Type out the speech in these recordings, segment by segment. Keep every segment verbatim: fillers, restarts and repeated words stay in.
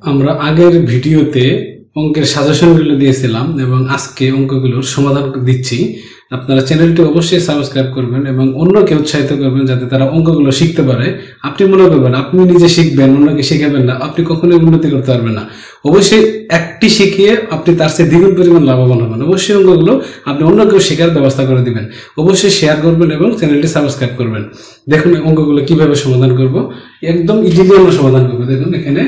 আমরা আগের ভিডিওতে অঙ্কের সাজেশনগুলো দিয়েছিলাম এবং আজকে অঙ্কগুলোর সমাধান দিচ্ছি। আপনারা চ্যানেলটি অবশ্যই সাবস্ক্রাইব করবেন এবং অন্যকে উৎসাহিত করবেন যাতে তারা অঙ্কগুলো শিখতে পারে। আপনি মনে করবেন আপনি নিজে শিখবেন, অন্যকে শেখাবেন না, আপনি কখনোই উন্নতি করতে পারবেন না। অবশ্যই একটি শিখিয়ে আপনি তার চেয়ে দ্বিগুণ পরিমাণ লাভবান হবেন। অবশ্যই অঙ্কগুলো আপনি অন্যকেও শেখার ব্যবস্থা করে দিবেন। অবশ্যই শেয়ার করবেন এবং চ্যানেলটি সাবস্ক্রাইব করবেন। দেখুন অঙ্কগুলো কিভাবে সমাধান করব, একদম ইজিলি আমরা সমাধান করবো। দেখুন এখানে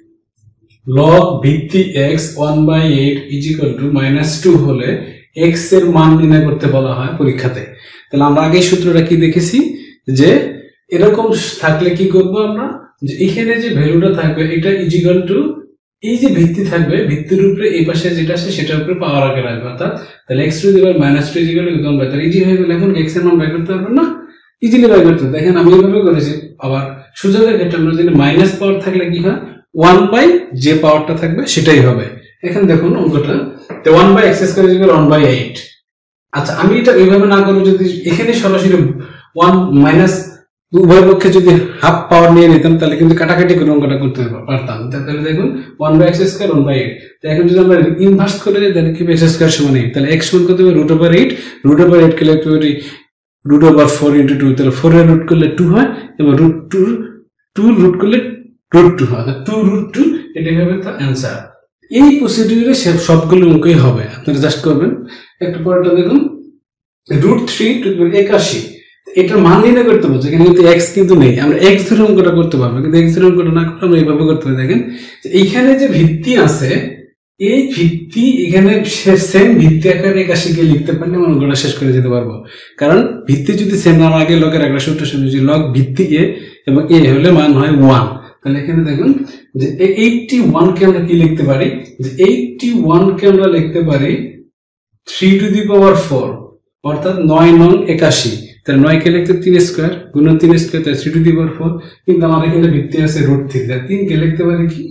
লগ ভিত্তি x one by eight is equal to minus two হলে x এর মান নির্ণয় করতে বলা হয় পরীক্ষাতে। তাহলে আমরা আগে সূত্রটা কি দেখেছি যে এরকম থাকলে কি করব আমরা, যে এখানে যে ভ্যালুটা থাকবে এটা ইজ ইকুয়াল টু এই যে ভিত্তি থাকবে, ভিত্তির উপরে এই পাশে যেটা আছে সেটার উপরে পাওয়ার আগে রাখবে, অর্থাৎ তাহলে x to the power minus two is equal to one by, তাহলে ইজি হয়ে গেল। এখন x এর মান বের করতে পারবেন না, ইজিলি বের করতে হবে। দেখেন আমি এইভাবে করেছি। আবার সূচকের ক্ষেত্রে আমরা যদি মাইনাস পাওয়ার থাকলে কি হয়, ওয়ান বাই যে পাওয়ারটা থাকবে সেটাই হবে। এখন দেখুন অঙ্কটা one by x square is equal to by by. Eight আমি এটা এইভাবে না করে যদি এখানে সরাসরি ওয়ান মাইনাস উভয় পক্ষে যদি হাফ পাওয়ার নিয়ে নিতাম তাহলে কিন্তু কাটাকাটি করে অঙ্কটা করতে পারতাম। তাহলে দেখুন one by x square one by eight. এখন যদি আমরা ইনভার্স করে দিই তাহলে কি এক্স স্কয়ার সমান এইট, তাহলে এক্স সমান কত হবে root over eight. Root over eight কে লিখতে পারি root over four into two, তাহলে ফোর এর রুট করলে টু হয় এবং রুট টু টু রুট করলে রুট টু হয়, টু রুট টু, এটাই হবে তার অ্যান্সার। এই প্রসিডিউরে সবগুলো অঙ্কই হবে, আপনারা জাস্ট করবেন। একটা পরেরটা দেখুন রুট থ্রি টু একাশি, এটার মান নির্ণয় করতে বলছে। এখানে কিন্তু এক্স কিন্তু নেই, আমরা এক্স ধরে অঙ্কটা করতে পারবো, কিন্তু এক্স ধরে অঙ্কটা না করে আমরা এইভাবে করতে পারি। দেখেন এইখানে যে ভিত্তি আছে এই ভিত্তি এখানে সেম ভিত্তি আকারে একাশিকে লিখতে পারলে আমরা অঙ্কটা শেষ করে যেতে পারবো। কারণ ভিত্তি যদি সেম না আগে লগের একটা সূত্র শুনেছি, লগ ভিত্তি এ এবং এ হলে মান হয় ওয়ান। তাহলে এখানে দেখুন যে এইটটি ওয়ান কে আমরা কি লিখতে পারি, যে এইটটি ওয়ান কে আমরা লিখতে পারি three to the power four, অর্থাৎ নয় নং একাশি। তাহলে নয় কে লিখতে তিন স্কোয়ার গুণ তিন স্কোয়ার, তাহলে three to the power four. কিন্তু আমার এখানে ভিত্তি আছে রুট থ্রি, তাহলে তিন কে লিখতে পারি কি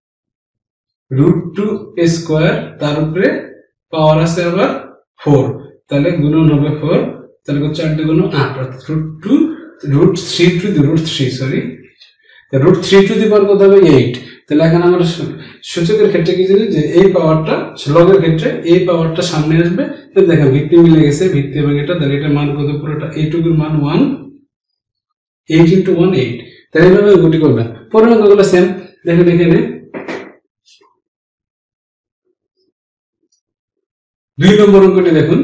রুট টু স্কোয়ার, তার উপরে পাওয়ার আছে আবার ফোর, তাহলে গুণন হবে ফোর, তাহলে চার গুণ আট, অর্থাৎ root two root three to the root three sorry root three to the power কত হবে এইট। তাহলে এখন আমরা সূচকের ক্ষেত্রে কি জানি যে এই পাওয়ারটা, লগের ক্ষেত্রে এই পাওয়ারটা সামনে আসবে। দেখেন ভিত্তি মিলে গেছে, ভিত্তি এবং এটা, তাহলে এটা মান কত পুরোটা এইটুকুর মান one, eight into one eight. তাহলে এইভাবে গুটি করবেন। পরের অঙ্কগুলো সেম। দেখেন এখানে দুই নম্বর অঙ্কটি দেখুন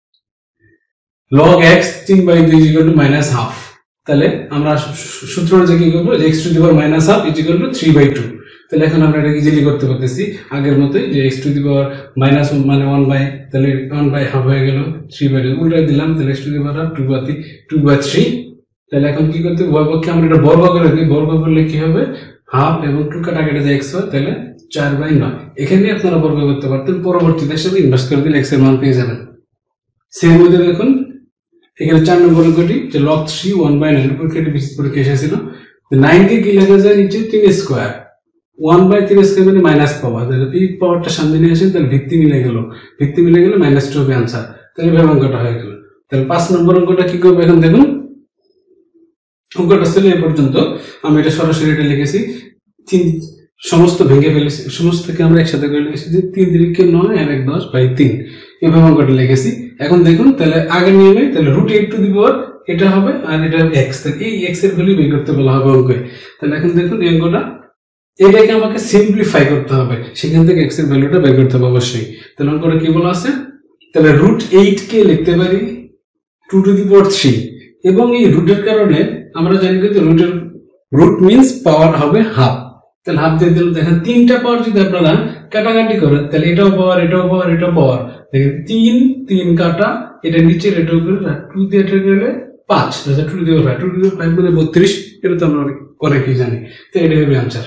লগ এক্স তিন বাই দুই ইকুয়াল টু মাইনাস হাফ। তাহলে আমরা সূত্র অনুযায়ী কি করবো, যে x to the power minus half is equal to three by two. তাহলে এখন আমরা এটা ইজিলি করতে পারতেছি আগের মতোই, যে x to the power minus মানে ওয়ান বাই, তাহলে ওয়ান বাই হাফ হয়ে গেল থ্রি বাই টু, উল্টে দিলাম, তাহলে x to the power two by two by three. তাহলে এখন কি করতে হবে, পক্ষে আমরা এটা বর্গ করে দিই, বর্গ করলে কি হবে হাফ এবং টু কাটা কেটে যায় এক্স হয়, তাহলে চার বাই নয়। এখানে আপনারা বর্গ করতে পারতেন, পরবর্তীতে সাথে ইনভার্স করে দিলে এক্স এর মান পেয়ে যাবেন। সেই মধ্যে দেখুন এখানে চার নম্বর অঙ্কটি যে log three one by nine, পরীক্ষাটি বিশেষ পরীক্ষা এসেছিল। নাইন কে কি লেখা যায় নিচে তিন স্কোয়ার, ওয়ান বাই তিন স্কোয়ার মানে মাইনাস পাওয়ার, তাহলে এই পাওয়ারটা সামনে নিয়ে আসেন, তাহলে ভিত্তি মিলে গেল, ভিত্তি মিলে গেলে মাইনাস টু হবে আনসার। তাহলে এভাবে অঙ্কটা হয়ে গেল। তাহলে পাঁচ নম্বর অঙ্কটা কি করবো, এখন দেখুন অঙ্কটা ছিল এ পর্যন্ত। আমি এটা সরাসরি এটা লিখেছি, তিন সমস্ত ভেঙে ফেলেছি, সমস্ত থেকে আমরা একসাথে করে লিখেছি যে তিন তিরিকে নয় আর এক দশ বাই তিন, এভাবে অঙ্কটা লিখেছি। এখন দেখুন তাহলে আগে নিয়মে তাহলে root eight to the power এটা হবে আর এটা এক্স, তাহলে এই এক্স এর ভ্যালু বের করতে বলা হবে অঙ্কে। তাহলে এখন দেখুন এই অঙ্কটা এটাকে আমাকে সিম্পলিফাই করতে হবে, সেখান থেকে এক্স এর ভ্যালুটা বের করতে হবে অবশ্যই। তাহলে অঙ্কটা কি বলা আছে, তাহলে রুট এইট কে লিখতে পারি two to the power three, এবং এই রুটের কারণে আমরা জানি কিন্তু রুটের রুট মিনস পাওয়ার হবে হাফ, তাহলে হাফ দিয়ে দিলাম। দেখেন তিনটা পাওয়ার যদি আপনারা কাটাকাটি করেন তাহলে এটাও পাওয়ার এটাও পাওয়ার এটাও পাওয়ার, দেখেন তিন তিন কাটা, এটা নিচের এটা উপরে টু দিয়ে গেলে পাঁচ, টু দিয়ে ফাইভ, টু দিয়ে ফাইভ মানে বত্রিশ, এটা তো আমরা অনেকেই জানি। তো এটা হবে আনসার।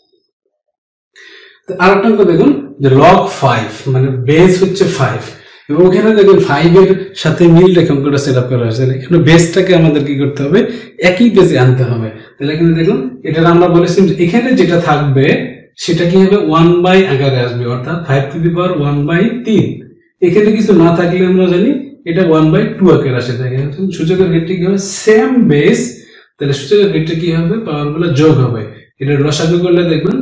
আর একটা অঙ্ক দেখুন যে লগ ফাইভ মানে বেস হচ্ছে ফাইভ, এবং ওখানে দেখুন ফাইভ এর সাথে মিল রেখে অঙ্কটা সেট আপ করা হয়েছে। এখানে বেসটাকে আমাদের কি করতে হবে, একই বেসে আনতে হবে। তাহলে এখানে দেখুন এটা আমরা বলেছি এখানে যেটা থাকবে সেটা কি হবে ওয়ান বাই আকারে আসবে, অর্থাৎ five to the power one by তিন। এখানে কিছু না থাকলে আমরা জানি এটা ওয়ান বাই টু আকারে আসে। দেখেন সূচকের ক্ষেত্রে কি হবে সেম বেস, তাহলে সূচকের ক্ষেত্রে কি হবে পাওয়ার গুলো যোগ হবে। এটা লসাগু করলে দেখবেন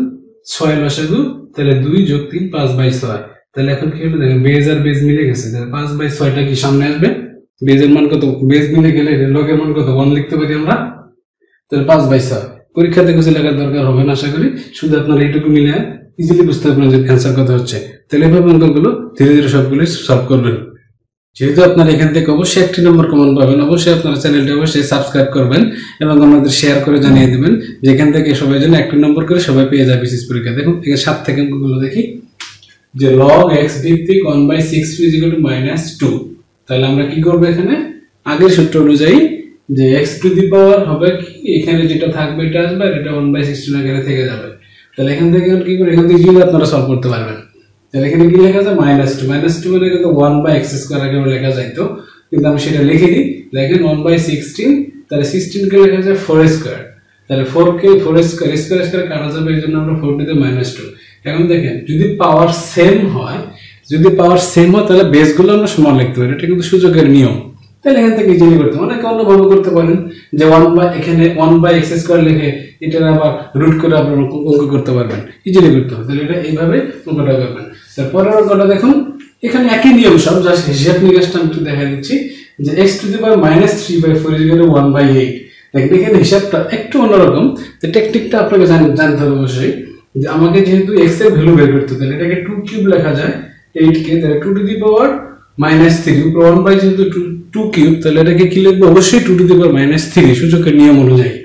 ছয় লসাগু, তাহলে দুই যোগ তিন পাঁচ বাই ছয়। তাহলে এখন কি হলো দেখেন বেজ আর বেজ মিলে গেছে, তাহলে পাঁচ বাই ছয়টা কি সামনে আসবে, বেজের মান কত, বেজ মিলে গেলে লগের মান কত ওয়ান লিখতে পারি আমরা, তাহলে পাঁচ বাই ছয়। পরীক্ষাতে কিছু লেখার দরকার হবে না আশা করি, শুধু আপনারা এইটুকু মিলে ইজিলি বুঝতে পারবেন যে অ্যান্সার কত হচ্ছে। তাহলে এভাবে অঙ্কগুলো ধীরে ধীরে সবগুলো সলভ করবেন। যেহেতু আপনারা এখান থেকে অবশ্যই একটি নম্বর কমন পাবেন, অবশ্যই আপনারা চ্যানেলটি অবশ্যই সাবস্ক্রাইব করবেন এবং আমাদের শেয়ার করে জানিয়ে দেবেন যেখান থেকে সবাই যেন একটি নম্বর করে সবাই পেয়ে যায় বিসিএস পরীক্ষা। দেখুন এখানে সাত থেকে অঙ্কগুলো দেখি, যে log x ভিত্তিক one by six two is equal to minus two. তাহলে আমরা কি করবো, এখানে আগের সূত্র অনুযায়ী যে x টু দি পাওয়ার হবে কি, এখানে যেটা থাকবে এটা আসবে আর এটা ওয়ান বাই সিক্সটিন আকারে থেকে যাবে। তাহলে এখান থেকে কি করে, এখান থেকে ইজিলি আপনারা সলভ করতে পারবেন। তাহলে এখানে কি লেখা যায়, মাইনাস টু, মাইনাস টু মানে কিন্তু ওয়ান বাই এক্স স্কোয়ার আগে লেখা যাইতো, কিন্তু আমি সেটা লিখিনি। দেখেন ওয়ান বাই সিক্সটিন, তাহলে সিক্সটিন কে লেখা যায় ফোর স্কোয়ার, তাহলে ফোর কে ফোর স্কোয়ার স্কোয়ার স্কোয়ার কাটা যাবে, এই জন্য আমরা ফোর টু মাইনাস টু। এখন দেখেন যদি পাওয়ার সেম হয়, যদি পাওয়ার সেম হয় তাহলে বেসগুলো আমরা সমান লিখতে পারি, এটা কিন্তু সূচকের নিয়ম। তাহলে এখান থেকে ইজিলি করতে পারেন, অনেকে অন্যভাবে করতে পারেন যে ওয়ান বাই এখানে ওয়ান বাই এক্স স্কোয়ার লিখে এটার আবার রুট করে আপনার অঙ্ক করতে পারবেন, ইজিলি করতে হবে। তাহলে এটা এইভাবে অঙ্কটা করবেন। তারপরের অঙ্কটা দেখুন, এখানে একই নিয়ম সব, জাস্ট হিসাব নিকাশটা আমি একটু দেখা দিচ্ছি যে x to the power minus three by four is equal to one by eight. দেখেন এখানে হিসাবটা একটু অন্যরকম, তো টেকনিকটা আপনাকে জানতে হবে অবশ্যই। যে আমাকে যেহেতু এক্স এর ভ্যালু বের করতে, তাহলে এটাকে টু কিউব লেখা যায়, এইট কে, তাহলে two to the power minus three, one by যেহেতু টু কিউব, তাহলে এটাকে কি লিখবো, অবশ্যই two to the power minus three সূচকের নিয়ম অনুযায়ী।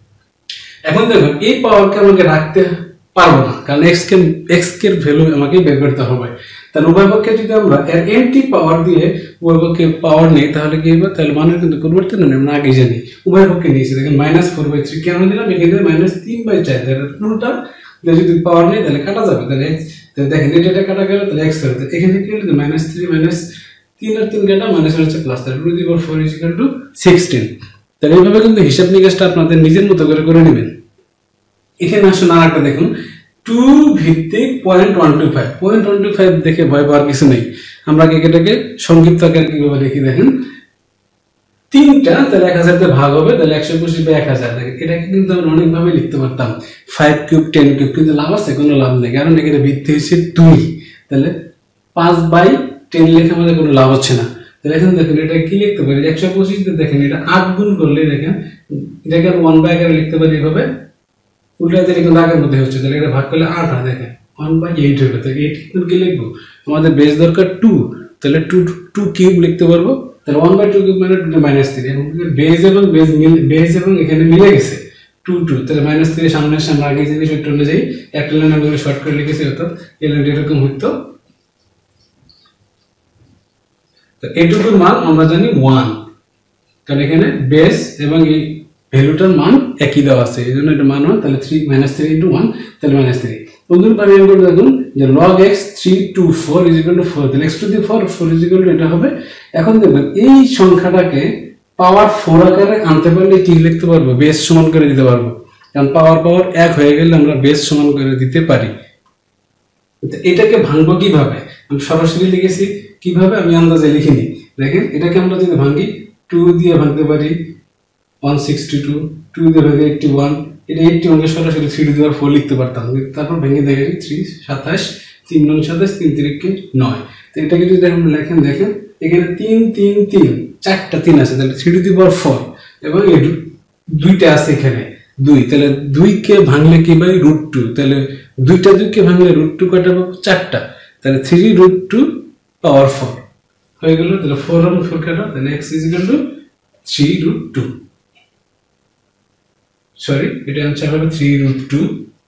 এখন দেখুন এই পাওয়ারকে আমাকে রাখতে পারবো না, কারণ এক্স কে এক্স কে ভ্যালু আমাকে বের করতে হবে। তাহলে উভয় পক্ষে যদি আমরা এর এমটি পাওয়ার দিয়ে উভয় পক্ষে পাওয়ার নেই, তাহলে কি হবে, তাহলে মানের কিন্তু পরিবর্তন নেই, আমরা আগে জানি উভয় পক্ষে নিয়েছি। দেখেন মাইনাস ফোর বাই থ্রি কেন দিলাম, এখানে মাইনাস তিন বাই চার, তাহলে পুরোটা যদি পাওয়ার নেই তাহলে কাটা যাবে, তাহলে দেখেন এটা এটা কাটা গেল, তাহলে এক্স হবে, এখানে কি হলো মাইনাস থ্রি মাইনাস তিন আর তিন কাটা মাইনাস হচ্ছে প্লাস, তাহলে two to the power four is equal to sixteen. তাহলে এইভাবে কিন্তু হিসাব নিকাশটা আপনাদের নিজের মতো করে করে নেবেন। এখানে আসুন আর একটা দেখুন, টু ভিত্তিক point one two five, point one two five দেখে ভয় পাওয়ার কিছু নেই। আমরা এটাকে সংক্ষিপ্ত আকারে কিভাবে লিখি দেখেন, তিনটা তাহলে এক হাজার দিয়ে ভাগ হবে, তাহলে একশো পঁচিশ বাই এক হাজার। দেখেন এটাকে কিন্তু আমরা অনেকভাবে লিখতে পারতাম, ফাইভ কিউব টেন কিউব, কিন্তু লাভ আছে, কোনো লাভ নেই, কারণ এখানে ভিত্তি হচ্ছে দুই, তাহলে পাঁচ বাই টেন লিখে আমাদের কোনো লাভ হচ্ছে না। তাহলে এখন দেখেন এটা কি লিখতে পারি, একশো পঁচিশ দিয়ে দেখেন এটা আট গুণ করলে দেখেন এটাকে ওয়ান বাই আকারে লিখতে পারি, এভাবে উল্টা দিলে কিন্তু আগের মধ্যে হচ্ছে, তাহলে এটা ভাগ করলে আট হয়, দেখেন ওয়ান বাই এইট হবে। তাহলে এইট কি লিখবো, আমাদের বেস দরকার টু, তাহলে টু টু কিউব লিখতে পারবো, তাহলে ওয়ান বাই টু কিউব মানে টু মাইনাস থ্রি। এখন বেস এবং বেস মিল বেস এবং এখানে মিলে গেছে টু টু, তাহলে মাইনাস থ্রি সামনে আসে, আমরা আগে জানি সূত্র অনুযায়ী একটা লাইন আমরা শর্ট করে লিখেছি, অর্থাৎ এই লাইনটা এরকম হইতো। তো এইটুকুর মান আমরা জানি ওয়ান, কারণ এখানে বেস এবং এই ভ্যালুটার মান একই দেওয়া আছে, এই জন্য এটা মান হয়, তাহলে three minus three into one, তাহলে মাইনাস থ্রি। বন্ধুর পারি আমি করে দেখুন যে log x three two four is equal to four, তাহলে x to the four four is equal to এটা হবে। এখন দেখবেন এই সংখ্যাটাকে পাওয়ার ফোর আকারে আনতে পারলে কি লিখতে পারবো, বেস সমান করে দিতে পারবো, কারণ পাওয়ার পাওয়ার এক হয়ে গেলে আমরা বেস সমান করে দিতে পারি। এটাকে ভাঙবো কিভাবে, আমি সরাসরি লিখেছি, কিভাবে আমি আন্দাজে লিখিনি। দেখেন এটাকে আমরা যদি ভাঙি, টু দিয়ে ভাঙতে পারি ওয়ান সিক্সটি টু, টু দিয়ে ভাঙে এইটটি ওয়ান, এটা এইটটি ওয়ানকে সরাসরি থ্রি টু দেওয়ার ফোর লিখতে পারতাম, তারপর ভেঙে দেখেছি থ্রি সাতাশ, তিন নয় সাতাশ, তিন তিরিকে নয়। তো এটাকে যদি দেখেন লেখেন, দেখেন এখানে তিন তিন তিন চারটা তিন আছে, তাহলে three to the power four, এবং এই দুইটা আছে এখানে দুই, তাহলে দুইকে ভাঙলে কি ভাই রুট টু, তাহলে দুইটা দুইকে ভাঙলে রুট টু কটা পাবো, চারটা, তাহলে three root to power four হয়ে গেল। তাহলে ফোর এবং ফোর কাটা, তাহলে x is equal to three root two, sorry এটা আনসার হবে থ্রি রুট টু।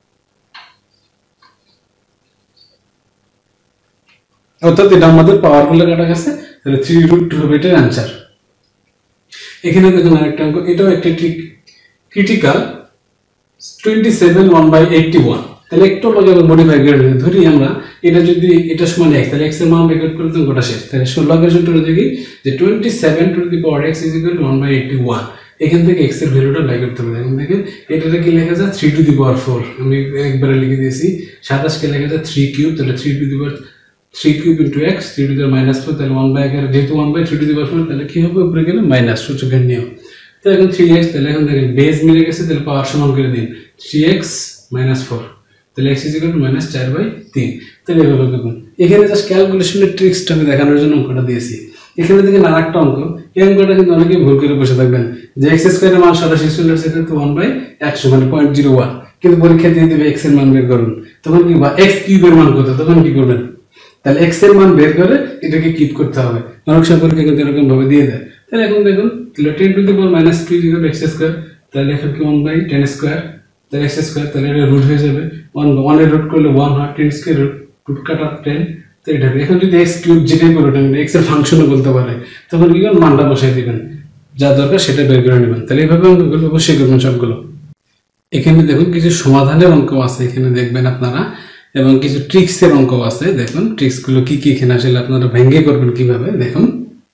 অর্থাৎ এটা আমাদের পাওয়ার করলে কাটা গেছে, তাহলে থ্রি রুট টু হবে এটার আনসার। এখানে দেখুন আরেকটা অঙ্ক, এটাও একটা ঠিক critical, twenty seven one by eighty one. তাহলে একটু লগে মডিফাই করে ধরি আমরা, এটা যদি এটা সমান এক, তাহলে এক্স এর মান রেকর্ড করে দিলাম, গোটা শেষ। তাহলে লগের সূত্র অনুযায়ী যে twenty seven to the power x is equal to one by eighty one, এখান থেকে এক্স এর ভ্যালুটা বাই করতে হবে। এখন দেখেন এটাকে কি লেখা যায়, three to the power four, আমি একবারে লিখে দিয়েছি। সাতাশকে লেখা যায় থ্রি কিউব, তাহলে three to the power three cube into x, three to the power minus four, তাহলে ওয়ান বাই এগারো, যেহেতু one by three to the power four, তাহলে কি হবে উপরে গেলে মাইনাস সূচকের নিয়ম। তো এখন থ্রি এক্স, তাহলে এখন দেখেন বেস মিলে গেছে, তাহলে পাওয়ার সমান করে দিন, থ্রি এক্স মাইনাস ফোর, তাহলে x is equal to minus চার বাই তিন। তাহলে এভাবে দেখুন, এখানে জাস্ট ক্যালকুলেশনের ট্রিক্সটা আমি দেখানোর জন্য অঙ্কটা দিয়েছি। এখানে দেখেন আর একটা অঙ্ক, এই অঙ্কটা কিন্তু অনেকেই ভুল করে বসে থাকবেন যে এক্স স্কোয়ারের মান সরাসরি চলে আসছে কিন্তু ওয়ান বাই একশো মানে পয়েন্ট জিরো ওয়ান, কিন্তু পরীক্ষা দিয়ে দেবে এক্স এর মান বের করুন, তখন কি বা এক্স কিউবের মান কত, তখন কি করবেন? তাহলে এক্স এর মান বের করে এটাকে কিউব করতে হবে। অনেক সময় পরীক্ষা কিন্তু এরকম ভাবে দিয়ে দেয়। তাহলে এখন দেখুন তাহলে ten to the power minus two equal x square, তাহলে এখন কি ওয়ান বাই টেন স্কোয়ার, তাহলে এক্স স্কোয়ার, তাহলে এটা রুট হয়ে যাবে ওয়ান, ওয়ান এর রুট করলে ওয়ান হয়, টেন স্কোয়ার রুট রুট কাটা টেন, তো এটা এখন যদি এক্স কিউব যেটাই করে ওটা এক্স এর ফাংশনও বলতে পারে, তখন কি করবেন মানটা বসাই দিবেন, যা দরকার সেটা বের করে নেবেন। তাহলে এইভাবে অঙ্কগুলো অবশ্যই করবেন সবগুলো। এখানে দেখুন কিছু সমাধানের অঙ্ক আছে এখানে দেখবেন আপনারা, এবং কিছু ট্রিক্সের অঙ্ক আছে। দেখুন ট্রিক্সগুলো কি কি এখানে আসলে আপনারা ভেঙে করবেন কিভাবে। দেখুন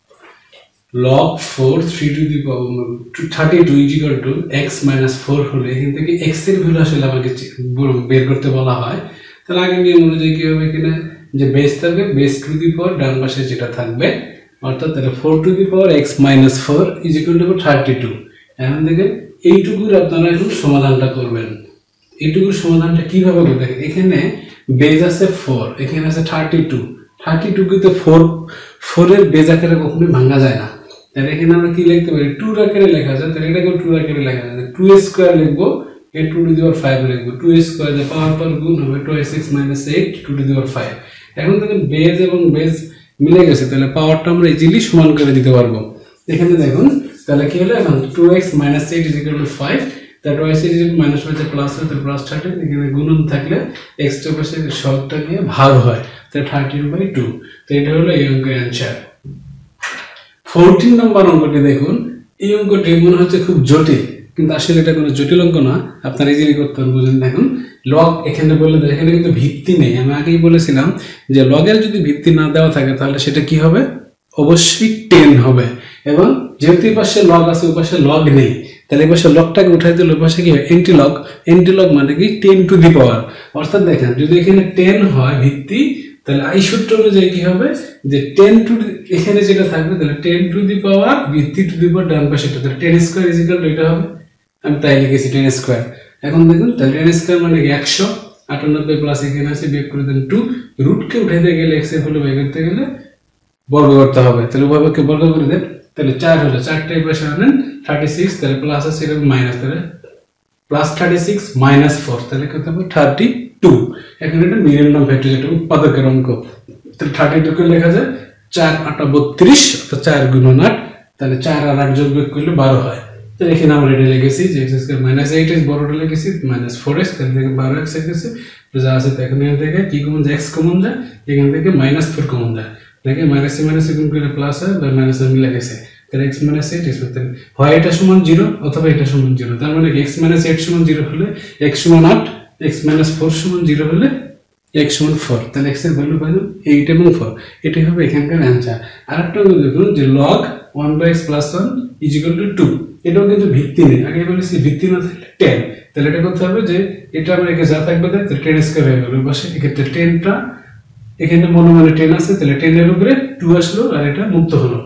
log four three to the power thirty-two is equal to x minus four হলে এখান থেকে x এর ভ্যালু আসলে আমাকে বের করতে বলা হয়। তাহলে আগে নিয়ম অনুযায়ী কি হবে, এখানে যে বেস থাকবে বেস টু দি পাওয়ার ডান পাশে যেটা থাকবে, অর্থাৎ তাহলে four to the power x minus four is equal to thirty-two। এখন দেখেন এইটুকুর আপনারা এখন সমাধানটা করবেন। এইটুকুর সমাধানটা কিভাবে করবেন, দেখেন এখানে বেস আছে four, এখানে আছে thirty-two, thirty-two কিন্তু four four এর বেস আকারে কখনোই ভাঙা যায় না। তাহলে এখানে আমরা কি লিখতে পারি, টু আকারে লেখা যায়, তাহলে এটাকে টু আকারে লেখা যায়, টু স্কয়ার লিখবো, A two to the power five লিখবো, টু স্কয়ার এর পাওয়ার পর গুণ হবে two six minus eight two to the power five. এখন দেখেন বেস এবং বেস মিলে গেছে, তাহলে পাওয়ারটা আমরা ইজিলি সমান করে দিতে পারবো। এখানে দেখুন তাহলে কি হলো, এখন two x minus eight is equal to five, তাহলে two x is equal to minus হচ্ছে প্লাস হয়, তাহলে প্লাস থার্টি, এখানে গুণন থাকলে এক্স এর পাশে শর্টটা নিয়ে ভাগ হয়, তাহলে থার্টিন বাই টু। তো এটা হলো এই অঙ্কের অ্যানসার। চৌদ্দ নম্বর অঙ্কটি দেখুন, এই অঙ্কটি মনে হচ্ছে খুব জটিল, কিন্তু আসলে এটা কোনো জটিল অঙ্ক না, আপনারা ইজিলি করতে পারবেন। দেখুন লগ এখানে বলে দেয়, এখানে কিন্তু ভিত্তি নেই। আমি আগেই বলেছিলাম যে লগের যদি ভিত্তি না দেওয়া থাকে তাহলে সেটা কি হবে, অবশ্যই টেন হবে। এবং যেহেতু এই পাশে লগ আছে ওই পাশে লগ নেই, তাহলে এই পাশে লগটাকে উঠাই দিলে ওই পাশে কি হয়, এন্টি লগ। এন্টি লগ মানে কি টেন টু দি পাওয়ার, অর্থাৎ দেখেন যদি এখানে টেন হয় ভিত্তি, তাহলে আই সূত্র অনুযায়ী কি হবে যে টেন টু এখানে যেটা থাকবে তাহলে টেন টু দি পাওয়ার ভিত্তি টু দি পাওয়ার ডান পাশে, তাহলে ten square is equal to এটা হবে, আমি তাই লিখেছি টেন স্কোয়ার। এখন দেখুন তাহলে টেন স্কোয়ার মানে কি একশো আটানব্বই প্লাস এখানে আছে বিয়োগ করে দেন টু, রুটকে উঠাইতে গেলে এক্স এর ভ্যালু বের করতে গেলে বর্গ করতে হবে, তাহলে উভয়কে বর্গ করে দেন, তাহলে চার হলো, চারটা এই পাশে আনেন থার্টি সিক্স, তাহলে প্লাস আছে এটা মাইনাস, তাহলে plus thirty six minus four, তাহলে কত হবে থার্টি টু। এখন এটা নির্ণয় ভেক্টর যেটা উৎপাদকের অঙ্ক, তাহলে থার্টি টু কে লেখা যায় চার আটা বত্রিশ, অর্থাৎ চার গুণন আট, তাহলে চার আর আট যোগ বিয়োগ করলে বারো হয়। তাহলে এখানে আমরা এটা লিখেছি যে x square minus eight x বড়টা লিখেছি মাইনাস ফোর এক্স, তাহলে থেকে বারো এক্স এসেছে যা আছে, এখন এখান থেকে কি কমন যায়, এক্স কমন যায়, এখান থেকে মাইনাস ফোর কমন যায়, দেখে মাইনাস মাইনাস গুণ করলে প্লাস হয় বা মাইনাস মিলে গেছে, তাহলে এক্স মাইনাস এইট এক্স, তাহলে হয় এটা সমান জিরো অথবা এটা সমান জিরো, তার মানে এক্স মাইনাস এইট সমান জিরো হলে এক্স সমান আট, এক্স মাইনাস ফোর সমান জিরো হলে এক্স সমান ফোর, তাহলে এক্স এর ভ্যালু পাইলাম এইট এবং ফোর। এটাই হবে এখানকার অ্যান্সার। আরেকটা দেখুন যে log one by x plus one is equal to two, এটাও কিন্তু ভিত্তি নেই, আগে বলেছি ভিত্তি না থাকলে টেন, তাহলে এটা করতে হবে যে এটা আমরা একে যা থাকবে তাই টেন স্কোয়ার হয়ে গেল, পাশে এক্ষেত্রে টেনটা এখানে মনে মনে টেন আছে, তাহলে টেনের উপরে টু আসলো আর এটা মুক্ত হলো,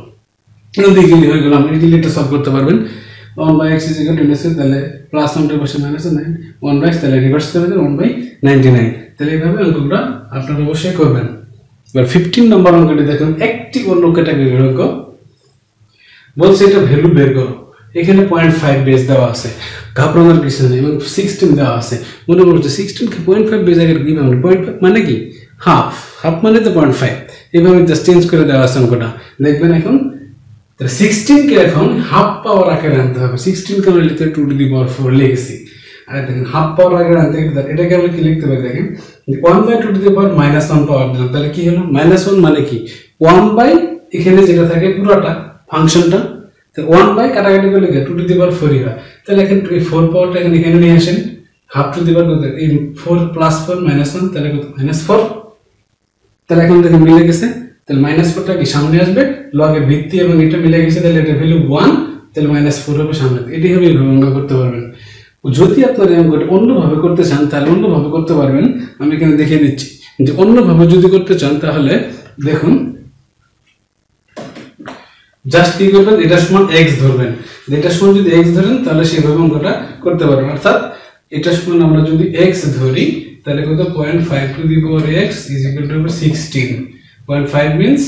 ইজিলি হয়ে গেল। আপনি ইজিলি এটা সলভ করতে পারবেন। One by x is equal to ten, তাহলে প্লাস ওয়ানটার পাশে মাইনাস নাইন, ওয়ান বাই তাহলে রিভার্স করে দেন ওয়ান বাই নাইনটি নাইন, তাহলে এইভাবে অঙ্কটা আপনারা অবশ্যই করবেন। এবার ফিফটিন নম্বর অঙ্কটি দেখুন, একটি অন্য ক্যাটাগরির অঙ্ক বলছে এটা ভ্যালু বের করো। এখানে পয়েন্ট ফাইভ বেস দেওয়া আছে, ঘাবড়ানোর কিছু নেই, এবং সিক্সটিন দেওয়া আছে। মনে করছে সিক্সটিনকে পয়েন্ট ফাইভ বেস আগে কি মানে পয়েন্ট ফাইভ মানে কি হাফ, হাফ মানে তো পয়েন্ট ফাইভ, এইভাবে জাস্ট চেঞ্জ করে দেওয়া আছে অঙ্কটা। দেখবেন এখন সিক্সটিনকে এখন হাফ পাওয়ার আকারে আনতে হবে। সিক্সটিনকে আমরা লিখতে two to the power four লিখেছি, আর দেখেন হাফ পাওয়ার আকারে আনতে এটাকে আমরা কি লিখতে পারি, দেখেন one by two to the power minus one power দিলাম, তাহলে কি হলো মাইনাস ওয়ান মানে কি ওয়ান বাই এখানে যেটা থাকে পুরোটা ফাংশনটা, ওয়ান বাই কাটাকাটি করলে টু টু দি পাওয়ার ফোরই হয়, তাহলে এখন এই ফোর পাওয়ারটা এখানে এখানে নিয়ে আসেন, হাফ টু দি পাওয়ার কত এই four plus four minus one, তাহলে কত মাইনাস ফোর, তাহলে এখন দেখেন মিলে গেছে, তাহলে মাইনাস ফোরটা কি সামনে আসবে, লগের ভিত্তি এবং এটা মিলে গেছে, তাহলে এটা ভ্যালু ওয়ান, তাহলে মাইনাস ফোর হবে সামনে, এটি হবে এইভাবে অঙ্ক করতে পারবেন। যদি আপনারা এই অঙ্কটা অন্যভাবে করতে চান তাহলে অন্যভাবে করতে পারবেন, আমি এখানে দেখিয়ে দিচ্ছি যে অন্যভাবে যদি করতে চান তাহলে দেখুন জাস্ট কি করবেন, এটা সমান এক্স ধরবেন, এটা সমান যদি এক্স ধরেন তাহলে সেইভাবে অঙ্কটা করতে পারবেন। অর্থাৎ এটা সমান আমরা যদি এক্স ধরি তাহলে কত point five to the power x is equal to sixteen. Point five means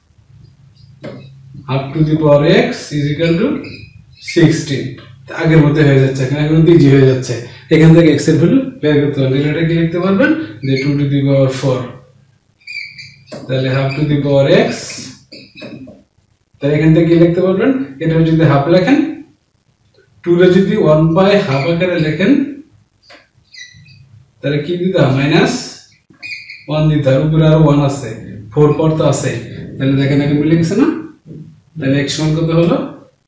half to the power x is equal to sixteen. আগের মধ্যে হয়ে যাচ্ছে, এখানে এখন ইজি হয়ে যাচ্ছে। এখান থেকে এক্স এর ভ্যালু বের করতে পারবেন। এটা কি লিখতে পারবেন যে two to the power four, তাহলে half to the power x. তাহলে এখান থেকে কি লিখতে পারবেন, এটা যদি হাফ লেখেন, টু রে যদি ওয়ান বাই হাফ আকারে লেখেন তাহলে কি দিতে হবে, মাইনাস ওয়ান দিতে হবে। উপরে আরো ওয়ান আছে, ফোর পর তো আছে, তাহলে দেখেন এখানে মিলে গেছে না। তাহলে এক্স সমান কত হলো,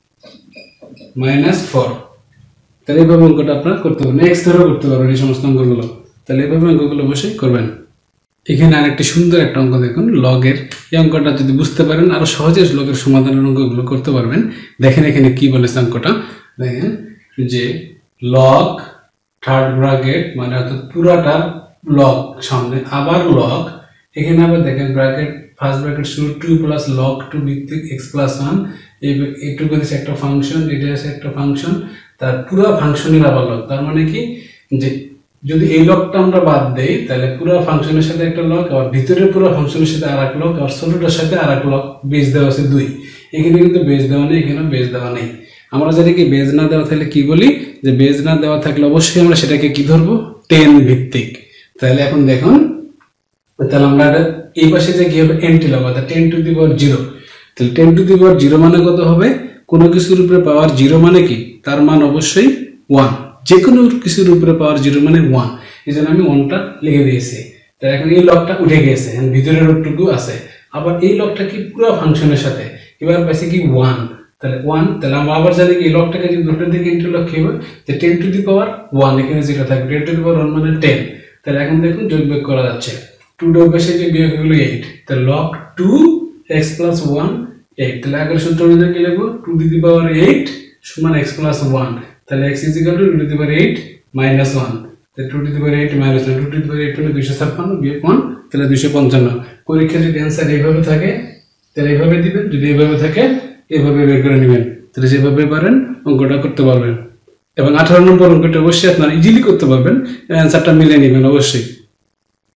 মাইনাস ফোর। তাহলে এইভাবে অঙ্কটা আপনারা করতে পারবেন, এক্স ধরেও করতে পারবেন এই সমস্ত অঙ্কগুলো। তাহলে এইভাবে অঙ্কগুলো অবশ্যই করবেন। এখানে আরেকটি সুন্দর একটা অঙ্ক দেখুন, লগের। এই অঙ্কটা যদি বুঝতে পারেন আরো সহজে লগের সমাধানের অঙ্কগুলো করতে পারবেন। দেখেন এখানে কি বলেছে অঙ্কটা, দেখেন যে লগ থার্ড ব্র্যাকেট মানে অর্থাৎ পুরাটার লগ সামনে, আবার লগ, এখানে আবার দেখেন ব্র্যাকেট ফার্স্ট ব্র্যাকেট শুরু টু প্লাস লগ টু ভিত্তিক এক্স প্লাস ওয়ান, এইটুকু হচ্ছে একটা ফাংশন, এটা হচ্ছে একটা ফাংশন, তার পুরো ফাংশনের আবার লগ। তার মানে কি যে যদি এই লগটা আমরা বাদ দেই তাহলে পুরো ফাংশনের সাথে একটা লগ, আর ভিতরের পুরো ফাংশনের সাথে আর এক লগ, আর ছোটটার সাথে আর এক লগ। বেজ দেওয়া আছে দুই, এখানে কিন্তু বেজ দেওয়া নেই, এখানে বেজ দেওয়া নেই। আমরা যদি কি বেজ না দেওয়া থাকলে কি বলি, যে বেজ না দেওয়া থাকলে অবশ্যই আমরা সেটাকে কি ধরবো, টেন ভিত্তিক। তাহলে এখন দেখুন, তাহলে আমরা এই পাশে যে কি হবে, এনটি লগ অর্থাৎ ten to the power zero. তাহলে ten to the power zero মানে কত হবে, কোনো কিছুর উপরে পাওয়ার জিরো মানে কি, তার মান অবশ্যই ওয়ান। যে কোনো কিছুর উপরে পাওয়ার জিরো মানে ওয়ান, এই জন্য আমি ওয়ানটা লিখে দিয়েছি। তাহলে এখন এই লগটা উঠে গেছে, ভিতরের রূপটুকু আছে। আবার এই লগটা কি পুরো ফাংশনের সাথে, এবার পাইছে কি ওয়ান, তাহলে ওয়ান। তাহলে আমরা আবার জানি কি এই লগটাকে যদি দুটো দিকে ইন্টু লগ কি হবে, যে ten to the power one, এখানে যেটা থাকবে ten to the power one মানে টেন। তাহলে এখন দেখুন যোগ বিয়োগ করা যাচ্ছে, টু ডোর পাশে যে বিয়োগ হলো এইট, তাহলে log two x plus one eight. তাহলে আগের সূত্র অনুযায়ী কি লিখবো, two to the power eight সমান এক্স প্লাস ওয়ান। তাহলে x is equal to two to the power eight minus one. তাহলে two to the power eight minus one, two to the power eight মানে দুইশো ছাপ্পান্ন বিয়োগ one, তাহলে দুইশো পঞ্চান্ন। পরীক্ষা যদি অ্যান্সার এইভাবে থাকে তাহলে এইভাবে দিবেন, যদি এইভাবে থাকে এইভাবে বের করে নেবেন। তাহলে যেভাবে পারেন অঙ্কটা করতে পারবেন। এবং আঠারো নম্বর অঙ্কটা অবশ্যই আপনারা ইজিলি করতে পারবেন, অ্যান্সারটা মিলিয়ে নেবেন অবশ্যই।